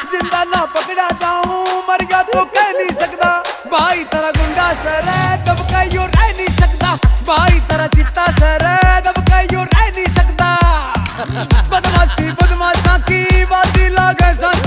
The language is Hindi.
जिंदा ना पकड़ा जाऊं मर गया तो कह नहीं सकता भाई तेरा गुंडा